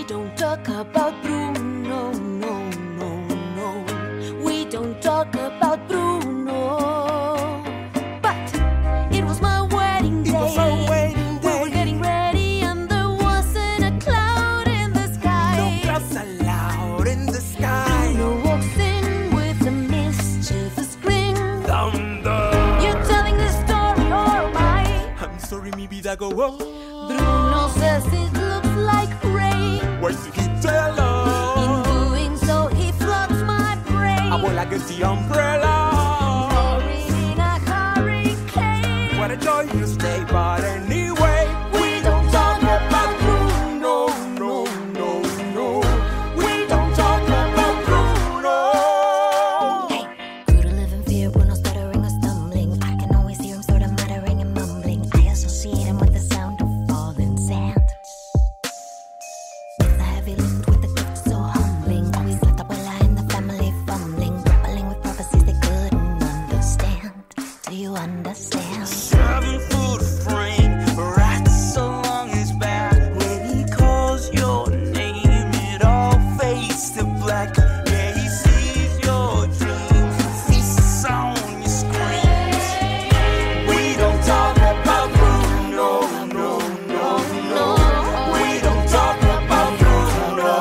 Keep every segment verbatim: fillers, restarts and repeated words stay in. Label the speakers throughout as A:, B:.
A: We don't talk about Bruno, no, no, no. We don't talk about Bruno. But it was my wedding day.
B: It was our wedding day.
A: We were getting ready and there wasn't a cloud in the sky.
B: No clouds allowed in the sky.
A: Bruno walks in with a mischievous grin.
B: Thunder.
A: You're telling this story or am I?
B: I'm sorry, mi vida go on.
A: Bruno says it looks like rain.
B: Why did he tell us?
A: In doing so, he floods my brain.
B: Abuela gets the umbrella.
A: Pouring in a hurricane.
B: What a joyous day, but anyway,
A: We don't talk about
B: Bruno, no, no, no. We don't talk about Bruno.
A: Hey, grew to live in fear, Bruno stuttering or stumbling. I can always hear him sort of muttering and mumbling. I associate him with the sound of falling sand. It's a heavy lift with a gift so humbling. Always left Abuela in the family fumbling, grappling with prophecies they couldn't understand. Do you understand?
C: Seven foot frame, right so long his back. When he calls your name, it all fades to black. Yeah, he sees your dreams, feasts on your screams.
B: We don't talk about Bruno, no, no, no. We don't talk about Bruno.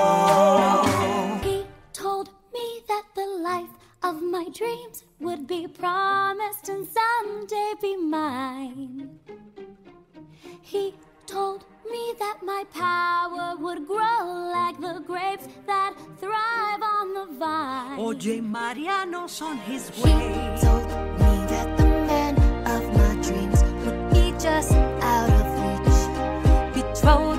A: He told me that the life of my dreams would be promised and someday be mine. He told me that my power would grow like the grapes that thrive on the vine.
D: Oye, Mariano's on his
A: He
D: way.
A: told me that the man of my dreams would be just out of reach, betrothed